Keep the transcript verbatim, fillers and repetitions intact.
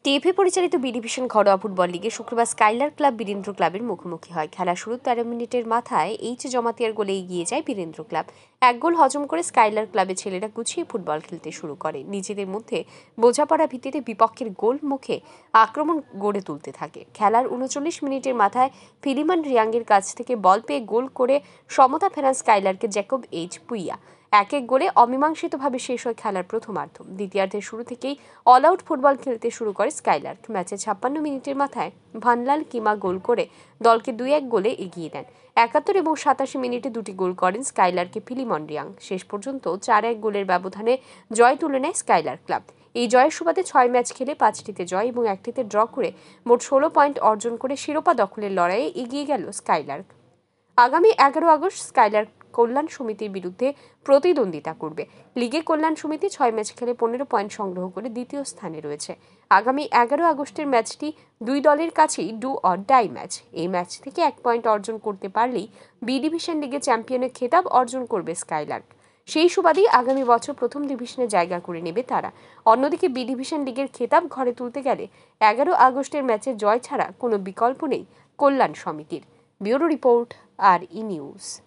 TFA পরিচালিত B division ঘরোয়া football লিগে শুক্রবার স্কাইলার ক্লাব বীরেন্দ্র ক্লাবের মুখোমুখি হয়। খেলা শুরুর তেরো মিনিটের মাথায় এইচ জমাতিয়ার গোলে এগিয়ে যায় বীরেন্দ্র ক্লাব। এক গোল হজম করে স্কাইলার ক্লাবের ছেলেরা গুছিয়ে ফুটবল খেলতে শুরু করে। নিজেদের মধ্যে বোঝাপড়া ভিত্তিতে বিপক্ষের গোল মুখে আক্রমণ গড়ে তুলতে থাকে। খেলার উনচল্লিশ মিনিটের মাথায় ফিলিমান রিয়াংয়ের কাছ থেকে বল পেয়ে গোল করে সমতা ফেরান স্কাইলারকে জ্যাকব এইচ পুইয়া। এক এক গোলে অমীমাংসিতভাবে শেষ হয় খেলার প্রথমার্ধ। দ্বিতীয়ার্ধের শুরু থেকেই অল আউট ফুটবল খেলতে শুরু করে স্কাইলার্ক। ম্যাচে ছাপ্পান্ন মিনিটের মাথায় ভানলাল কিমা গোল করে দলকে দুই এক গোলে এগিয়ে দেন। একাত্তর এবং সাতাশি মিনিটে দুটি গোল করেন স্কাইলারকে ফিলিমন রিয়াং। শেষ পর্যন্ত চার এক গোলের ব্যবধানে জয় তুলে নেয় স্কাইলার ক্লাব। এই জয়ের সুবাদে ছয় ম্যাচ খেলে পাঁচটিতে জয় এবং একটিতে ড্র করে মোট ষোলো পয়েন্ট অর্জন করে শিরোপা দখলের লড়াইয়ে এগিয়ে গেল স্কাইলার্ক। আগামী এগারো আগস্ট স্কাইলার্ক কল্যাণ সমিতির বিরুদ্ধে প্রতিদ্বন্দ্বিতা করবে। লিগে কল্যাণ সমিতি ছয় ম্যাচ খেলে পনেরো পয়েন্ট সংগ্রহ করে দ্বিতীয় স্থানে রয়েছে। আগামী এগারো আগস্টের ম্যাচটি দুই দলের কাছেই ডু অর ডাই ম্যাচ। এই ম্যাচ থেকে এক পয়েন্ট অর্জন করতে পারলেই বি ডিভিশন লিগে চ্যাম্পিয়নের খেতাব অর্জন করবে স্কাইলার্ক। সেই সুবাদেই আগামী বছর প্রথম ডিভিশনে জায়গা করে নেবে তারা। অন্যদিকে বি ডিভিশন লিগের খেতাব ঘরে তুলতে গেলে এগারো আগস্টের ম্যাচে জয় ছাড়া কোনো বিকল্প নেই কল্যাণ সমিতির। Bureau report, R E news.